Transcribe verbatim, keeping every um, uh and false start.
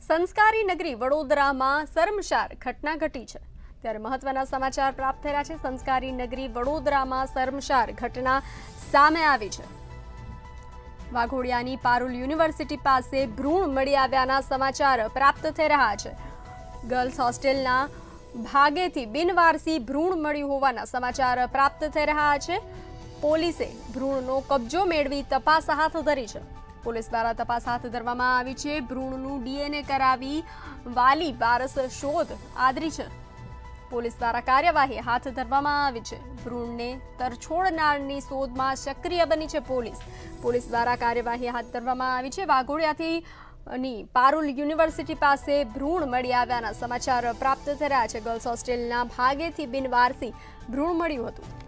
સંસ્કારી નગરી વડોદરામાં શર્મસાર ઘટના ઘટી છે ત્યારે મહત્વના સમાચાર પ્રાપ્ત થયા છે। સંસ્કારી નગરી વડોદરામાં શર્મસાર ઘટના સામે આવી છે। વાઘોડિયાની પારુલ યુનિવર્સિટી પાસે ભ્રૂણ મળી આવ્યાના સમાચાર પ્રાપ્ત થઈ રહ્યા છે। ગર્લ્સ હોસ્ટેલના ભાગેથી બિનવારસી ભ્રૂણ મળ્યું હોવાના સમાચાર પ્રાપ્ત થઈ રહ્યા છે। પોલીસે ભ્રૂણનો કબજો મેળવી તપાસ હાથ ધરી છે। પોલીસ દ્વારા તપાસ હાથ ધરવામાં આવી છે। ભ્રૂણનું ડીએનએ કરાવી વાલી વારસ શોધ આદરી છે। પોલીસ દ્વારા કાર્યવાહી હાથ ધરવામાં આવી છે। ભ્રૂણને તરછોડનારની શોધમાં સક્રિય બની છે પોલીસ। પોલીસ દ્વારા કાર્યવાહી હાથ ધરવામાં આવી છે। વાઘોડિયાથી ની પારુલ યુનિવર્સિટી પાસે ભ્રૂણ મળી આવ્યાના સમાચાર પ્રાપ્ત થઈ રહ્યા છે। ગર્લ્સ હોસ્ટેલના ભાગેથી બિનવારસી ભ્રૂણ મળ્યું હતું।